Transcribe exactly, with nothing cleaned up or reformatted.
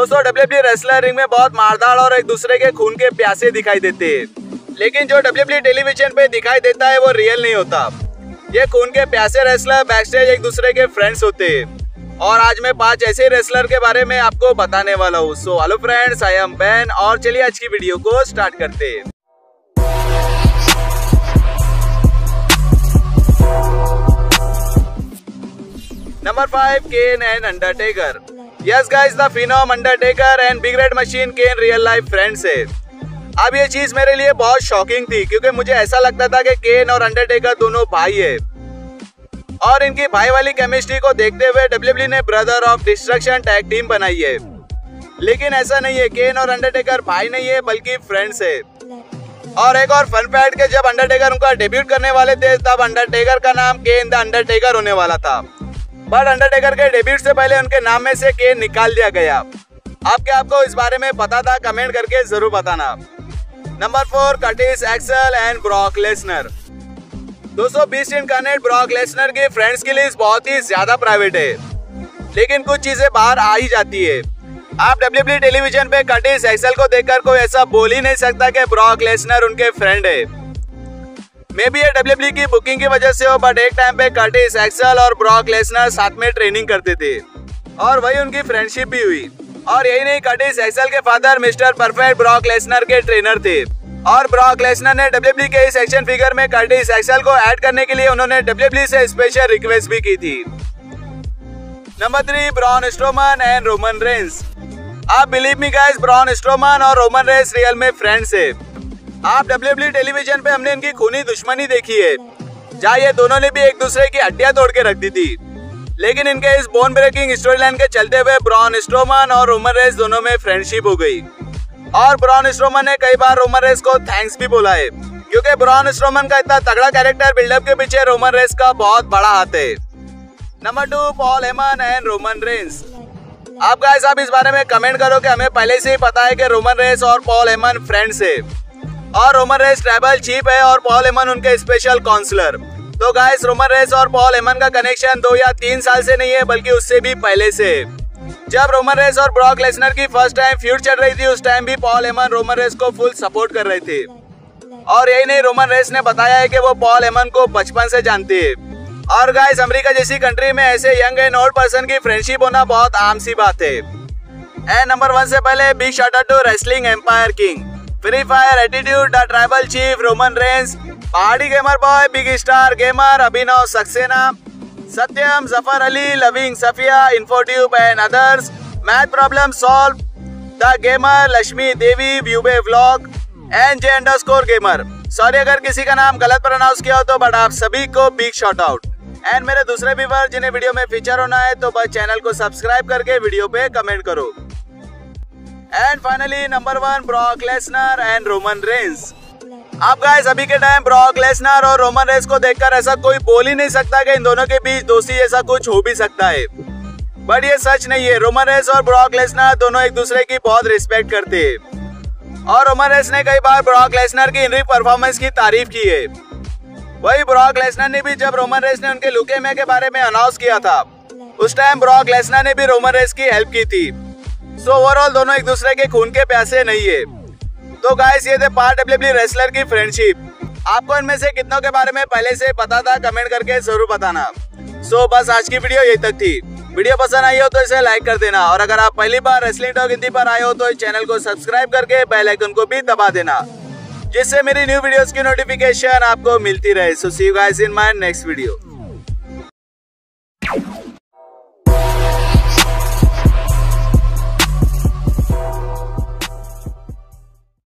दोस्तों WWE wrestler ring में बहुत मारधाड़ और एक दूसरे के खून के प्यासे दिखाई देते हैं, लेकिन जो डब्ल्यूडब्ल्यूई टेलीविजन पे दिखाई देता है वो रियल नहीं होता। ये खून के प्यासे रेसलर बैकस्टेज एक दूसरे के फ्रेंड्स होते हैं और आज मैं पांच ऐसे रेसलर के बारे में आपको बताने वाला हूँ। So hello friends, I am Ben और चलिए आज की वीडियो को स्टार्ट करते हैं। Number five, Kane and Undertaker. Yes guys, the Phenom Undertaker and big red machine Kane real life friends है। अब ये चीज मेरे लिए बहुत शॉकिंग थी क्योंकि मुझे ऐसा लगता था कि केन और अंडरटेकर दोनों भाई है और इनकी भाई वाली केमिस्ट्री को देखते हुए डब्ल्यूडब्ल्यूई ने brother of destruction tag team बनाई है, लेकिन ऐसा नहीं है। केन और अंडरटेकर भाई नहीं है बल्कि फ्रेंड्स है। और एक और फन फैक्ट कि जब अंडरटेकर उनका डेब्यूट करने वाले थे तब अंडरटेकर का नाम केन द अंडरटेकर होने वाला था, बट अंडरटेकर के डेब्यूट से पहले उनके नाम में से केन निकाल दिया गया। अब क्या आपको इस बारे में पता था? कमेंट करके जरूर बताना। Number four, Curtis Axel and Brock Lesnar. दोस्तों बीस्ट इनकार्नेट ब्रॉक लेसनर की फ्रेंड्स की लिस्ट बहुत ही ज्यादा प्राइवेट है, लेकिन कुछ चीजें बाहर आ ही जाती है। आप डब्ल्यूडब्ल्यूई टेलीविजन पे कर्टिस एक्सेल को देखकर कोई ऐसा बोल ही नहीं सकता कि ब्रॉक लेसनर उनके फ्रेंड है। मे बी ये डब्ल्यूडब्ल्यूई की बुकिंग की वजह से हो, बट एक टाइम पे कर्टिस एक्सेल और ब्रॉक लेसनर साथ में ट्रेनिंग करते थे और वही उनकी फ्रेंडशिप भी हुई। और यही नहीं, कर्टिस एक्सेल के father mister perfect Brock Lesnar के ट्रेनर थे और ब्रॉक लेसनर ने डब्ल्यूडब्ल्यूई के इस एक्शन फिगर में कर्टिस एक्सेल को ऐड करने के लिए उन्होंने डब्ल्यूडब्ल्यूई से स्पेशल रिक्वेस्ट भी की थी। Number three, Braun Strowman and Roman Reigns. आप believe me guys, Braun Strowman और रोमन रेंस रियल में फ्रेंड्स है। आप डब्ल्यूडब्ल्यूई टेलीविजन पे हमने इनकी खूनी दुश्मनी देखी है, जहाँ ये दोनों ने भी एक दूसरे की हड्डियां तोड़ के रख दी थी, लेकिन इनके इस बोन ब्रेकिंग स्टोरी लाइन के चलते हुए ब्रॉन स्ट्रोमन और रोमन रेंस दोनों में फ्रेंडशिप हो गई और ब्रॉन स्ट्रोमन ने कई बार रोमन रेंस को थैंक्स भी बोला है, क्योंकि ब्रॉन स्ट्रोमन का इतना तगड़ा कैरेक्टर बिल्डअप के पीछे रोमन रेंस का बहुत बड़ा हाथ है। Number two, Paul Heyman and Roman Reigns. आप गाइस आप इस बारे में कमेंट करो कि हमें पहले से ही पता है कि रोमन रेंस और पॉल हेमन फ्रेंड्स है और रोमन रेंस ट्राइबल चीफ है और पॉल हेमन उनके स्पेशल काउंसलर। तो गाइस रोमन रेंस और पॉल हेमन का कनेक्शन दो या तीन साल से नहीं है बल्कि उससे भी पहले से। जब रोमन रेंस और ब्रॉक लेसनर की फर्स्ट टाइम फ्यूड चल रही थी उस टाइम भी पॉल हेमन रोमन रेंस को फुल सपोर्ट कर रहे थे। और यही नहीं, रोमन रेंस ने बताया है कि वो पॉल हेमन को बचपन से जानते हैं। और गाइस अमेरिका जैसी कंट्री में ऐसे यंग एंड ओल्ड पर्सन की फ्रेंडशिप होना बहुत आम सी बात है। एंड नंबर वन से पहले big shout out to wrestling empire king, free fire attitude, the tribal chief Roman Reigns, Pahadi gamer boy, big star gamer Abhinav Saxena, Satyam, Zafar Ali, loving Safia, Infotube and others, math problem solve, the gamer, Lakshmi Devi, व्यूबे vlog and J underscore gamer. Sorry अगर किसी का नाम गलत pronounce किया हो तो, but आप सभी को बिग शॉट आउट। एंड मेरे दूसरे व्यूअर जिन्हें वीडियो में फीचर होना है तो बस चैनल को सब्सक्राइब करके वीडियो पे कमेंट करो। And finally number one, Brock Lesnar and Roman Reigns. आप गाइस अभी के टाइम ब्रॉक लेसनर और रोमन रेंस को देखकर ऐसा कोई बोल ही नहीं सकता कि इन दोनों के बीच दोस्ती जैसा कुछ हो भी सकता है, बट ये सच नहीं है। रोमन रेंस और ब्रॉक लेसनर दोनों एक दूसरे की बहुत रिस्पेक्ट करते हैं और रोमन रेंस ने कई बार ब्रॉक लेसनर की इन रिंग परफॉर्मेंस की तारीफ की है। वही ब्रॉक लेसनर ने भी जब रोमन रेंस ने उनके लुकेमिया के बारे में अनाउंस किया था उस टाइम ब्रॉक लेसनर ने भी रोमन रेंस की हेल्प की थी। सो ओवरऑल दोनों एक दूसरे के खून के प्यासे नहीं है। तो गाइस ये थे पांच डब्ल्यूडब्ल्यूई रेसलर की फ्रेंडशिप। आपको इनमें से कितनों के बारे में पहले से पता था? कमेंट करके जरूर बताना। सो so, बस आज की वीडियो यही तक थी। वीडियो पसंद आई हो तो इसे लाइक कर देना और अगर आप पहली बार रेसलिंग टॉक हिंदी पर आए हो तो इस चैनल को सब्सक्राइब करके बेल आइकन को भी दबा देना, जिससे मेरी न्यू वीडियोस की नोटिफिकेशन आपको मिलती रहे। So see you guys in my next video.